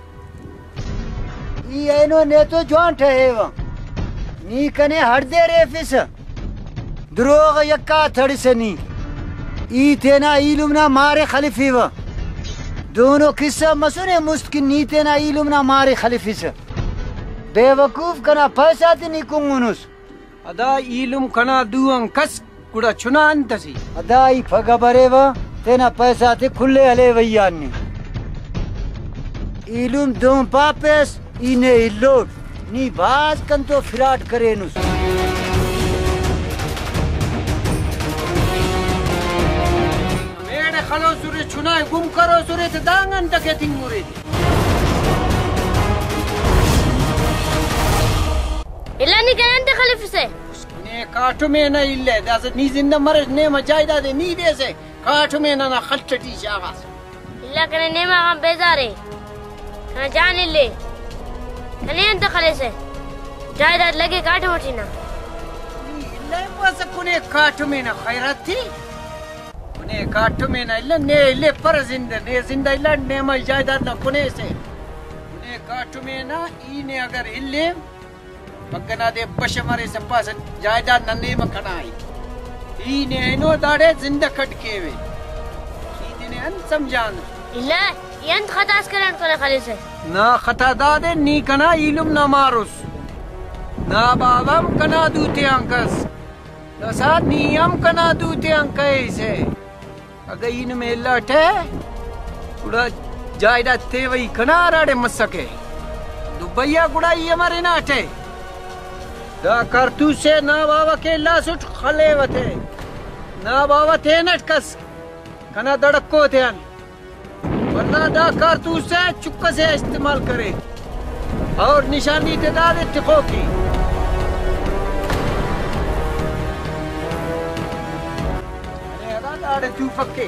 ऐनो ने तो जोंट है वा नी कने हट दे रे फिस द्रोग यक्का थड़ी से नी ई तेना इलुमना मारे खलीफी वा दोनों किस्सा मसुने मुस्किन नी तेना इलुमना मारे खलीफी से बेवकूफ कना पैसा ती नी कुंगुनुस अदा इलुम कना दुअं कस कुड़ा चुना अंतसी अदा ई फगा बरे वा तेना पैसा ती खुले हले वैयानी इलुम दो पापेस इने इल्लोट नी बाज कन तो फिराट करेनुस मेरे खलो सुरे चुनाए गुम करो सुरे ते दांगन तके तिंगुरे इल्ला नी कहते खलीफ से ने काटू में ना इल्ले दास नी जिंदा मरे ने मजाइदा दे नी दे से काटू में ना खलचटी शागास इल्ला कने ने मा हम बेजारे ना जान इल्ले कने अंत खले से जायदाद लगे काट होती ना इल्ला बस कुने काटू में ना खैरत थी कुने काटू में ना इल्ला ने इल्ले पर जिंदा इल्ला ने मा जायदाद ना कुने से कुने काटू में ना इने अगर इल्ले पगना दे बशमरे सपास जायदाद नन्ने मखनाई इने एनो दाड़े जिंदा कटके वे इने अन समझान इल्ला यंत खतास करन कोले खाली से ना खता दादे नी कना इलुम ना मारुस ना बाबम कना दूते अंकस ना साथ नियम कना दूते अंकैसे अगर इन में लटे उड़ा जायदाद ते वही कना राडे मसके दुबैया गुड़ा ये हमारे नाटे दा करतू से ना बाबा के लासुट खले वते ना बाबा थे नटकस कना दड़को थे वरना दा करतू से चुक्का से इस्तेमाल करे और निशानी ते दादे टिको की अरे अदा दाड़े तू पक्के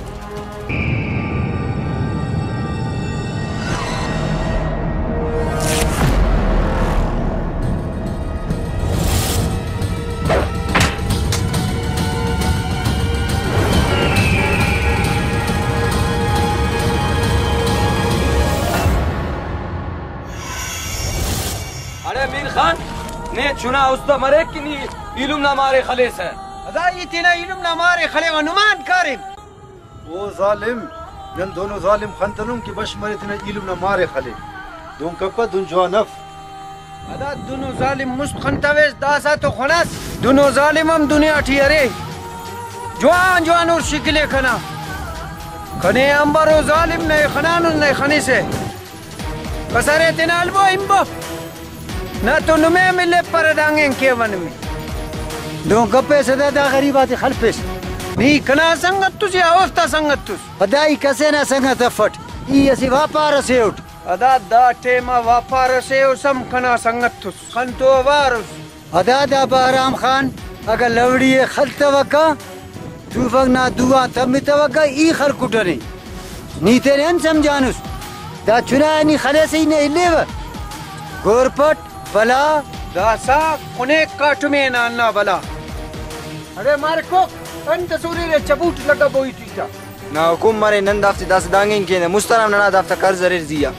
ने चुना उस्ता मरे कि नहीं इलुम ना मारे खलेस है अदा ये तेना इलुम ना मारे खले वनुमान कारिम वो जालिम नन दोनों जालिम खंतनुम की बश मरे तना इलुम ना मारे खले दोन कपा दोन जवानफ अदा दोनों जालिम मुस्तखंतवेस दासा तो खनास दोनों जालिम हम दुनिया ठियरे जवान जवान और शिकले खना खने अंबरो जालिम ने खनानुन ने खनी से कसरे तेना अल्बो इम्बो ना तो नुमे मिले पर डांगे के वन में دون كبس دا غريبات خلفش ني كنا سنگتوس يا وفتا سنگتوس بداي كسينا سنگت فٹ اي اسي واپار سيوت ادا دا ټیما واپار سيو سم كنا سنگتوس کنتو وارس ادا دا بهرام خان اگر لوڑی خلط وکا توفق نا دعا تم توکا ای خر کٹري ني ترين سمجانوس دا چناني خلسي نه ليو گورپٹ بلا داسا کونه کاٹمينا نا بلا اره مارکو انت سوري ره چبوت لگا بوئی تيتا نا حکوم مارے نند دافت داس دانگين کینه مسترام ننا دافت کار زرير زیا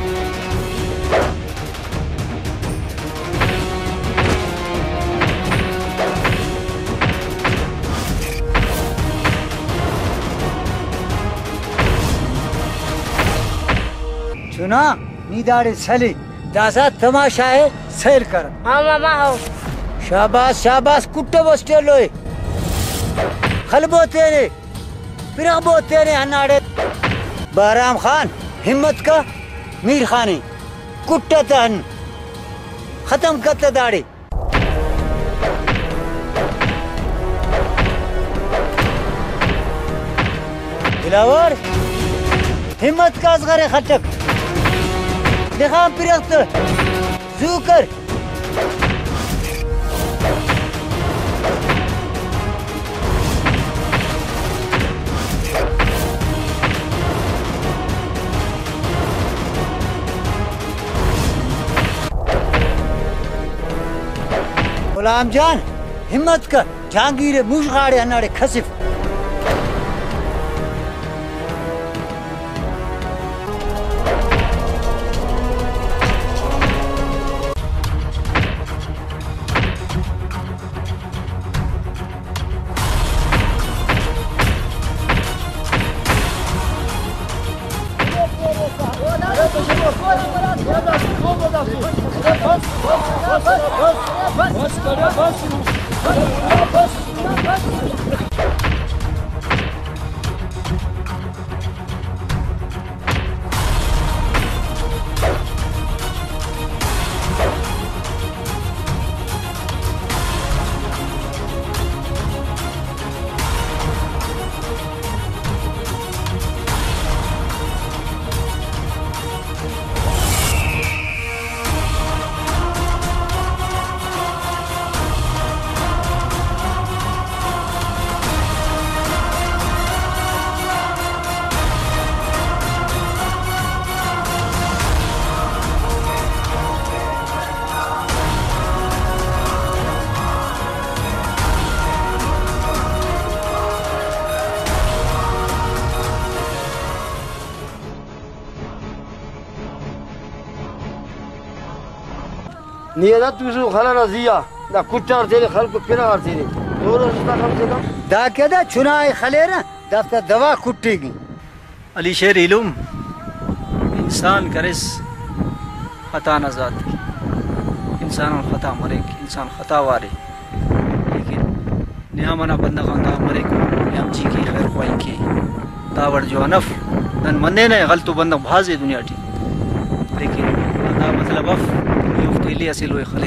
چنا नीदारे सली दासा तमाशा है सैर कर हाँ मामा हो शाबाश शाबाश कुट्टे बस्टे लोए खलबो तेरे पिरगबो तेरे हनाड़े बहराम खान हिम्मत का मीर खानी कुट्टा तहन खत्म करते दाड़े दिलावर हिम्मत का असगरे खटक देखा पिरगत जूकर गुलाम जान हिम्मत कर जहांगीर मुशगाड़े हनाड़े खसिफ نيدا توسو خلانا زيا دا كوتار تيري خلق كنا تيري دورو ستا كم سے کم دا كده چناي خلينا دافتا دوا كوتيگي علی شیر علوم انسان کرس خطا نزاد انسان خطا مرے انسان خطا وارے لیکن نعمنا بندگان دا مرے کو نعم جی کی خیر خواہی کی داور جو انف نن مننے نے غلط بندگ بھازے دنیا ٹی لیکن دا مطلب اف يلي أسيلوي خليل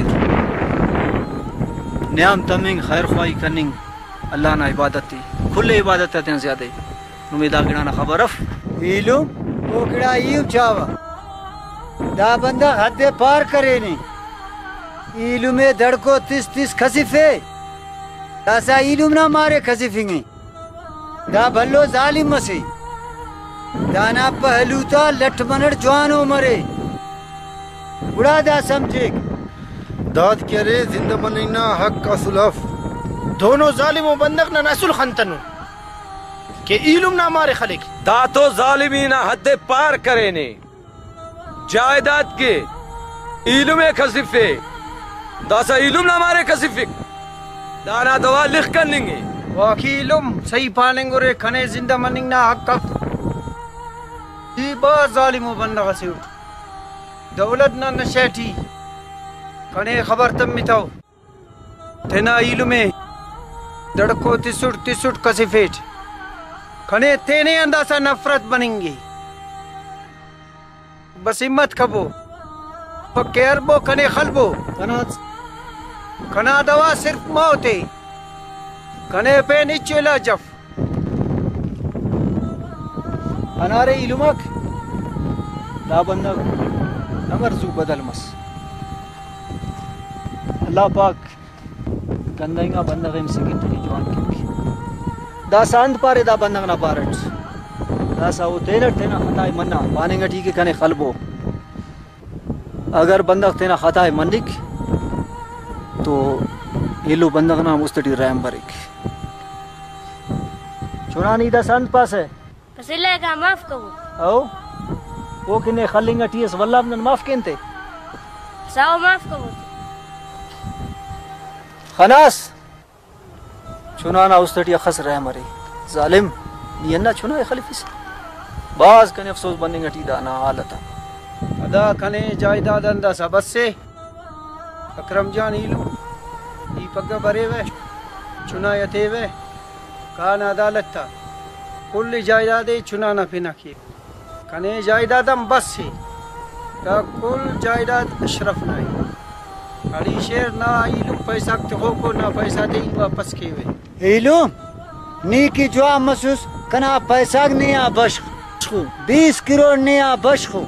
نعم تمين خير خواهي كنين الله نا عبادتي كل عبادتي تين زيادة نميدا گنا خبر اف इलुम ओकड़ा यूं चावा दा बंदा हद पार करे नहीं इलुमे धड़को तिस तिस खसिफे दासा इलुम ना मारे खसिफिंगे दा भल्लो जालिम मसी दाना पहलूता लठ मनड़ जवानो मरे बुढ़ा दा समझे दाद करे जिंदा बनना हक असुलफ दोनों जालिमों बंदक ना नसुल खंतनु के इलुम ना मारे खलेक दा तो जालिमीना हद पार करे ने जायदाद के इलुम खसिफे दासा इलुम ना मारे खसिफिक दाना दवा लिख कर लेंगे वाकी इलुम सही पालेंगे रे खने जिंदा मनिंगना हक बा जालिमों बंदा से दौलत ना नशेठी खने खबर तम मिताओ तेना इलुमे दड़को तिसुट तिसुट कसिफेट खने तेने अंदासा नफरत बनेंगे बस हिम्मत खबो पक्के अरबो खने खलबो खना दवा सिर्फ मौते कने पे नीचे ला जफ अनारे इलुमक दा बंदा नमर जू बदल मस अल्लाह पाक गंदाइंगा बंदा गेम से कितनी जवान की दा सांद पारे दा बंदा ना पारट दा सा वो तेनट तेना खताई मन्ना पानेगा ठीक है कने खलबो अगर बंदा तेना खताई मनिक तो इलु बंदा ना मुस्तडी रैम बरिक चुनानी दा सांद पास है पसिले का माफ कबू आओ वो किने खलिंगा टीएस वल्लाह ने माफ केनते साओ माफ कबू खनास चुनाना उस्तटी खस रह मरे जालिम नियन्ना चुना खलीफिस बाज कने अफसोस बनेगा टी दाना हालत अदा कने जायदाद अंदा सबस से अकरम जान इलू ई पग बरे वे चुना यते वे कान अदालत था कुल जायदाद चुनाना फिना की कने जायदादम बस से ता कुल जायदाद अशरफ नहीं अड़ी शेर ना इलू पैसा तो को ना पैसा दे वापस के वे इलू नी की जो महसूस कना पैसा नहीं आ बश 20 करोड़ नहीं आ बश को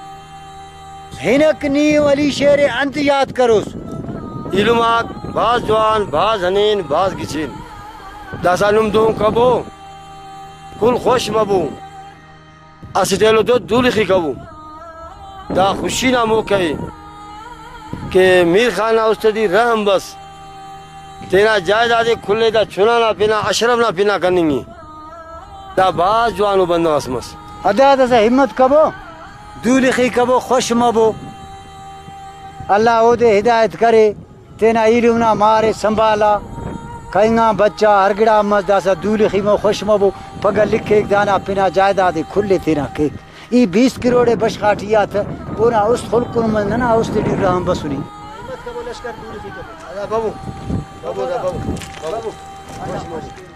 हिनक नी वाली शेर अंत याद करो इलू माक बाज जवान बाज हनीन बाज गिचिन दासानुम दो कबो कुल खुश मबू असटेलो तो दूली कबू दा खुशी ना मौके के मीर खाना उस्तदी रहम बस तेरा जायदाद खुले दा चुना ना पीना अशरफ ना पीना करनी दा बाज जवानो बंदा असमस अदा दसा हिम्मत कबो दूली कबो खुश मबो अल्लाह ओदे हिदायत करे तेना इल्म ना मारे संभाला कईगा बच्चा हरगड़ा मजदा सा दूली खीमो खुश मबो पग लिखे दाना पीना जायदाद खुले तेरा के ई 20 करोड़ बश खाटिया था पूरा उस खुल्क में ना उस तेरी रहम बसुनी हिम्मत कबो लश्कर दूली कबो बाबू बाबू बाबू बाबू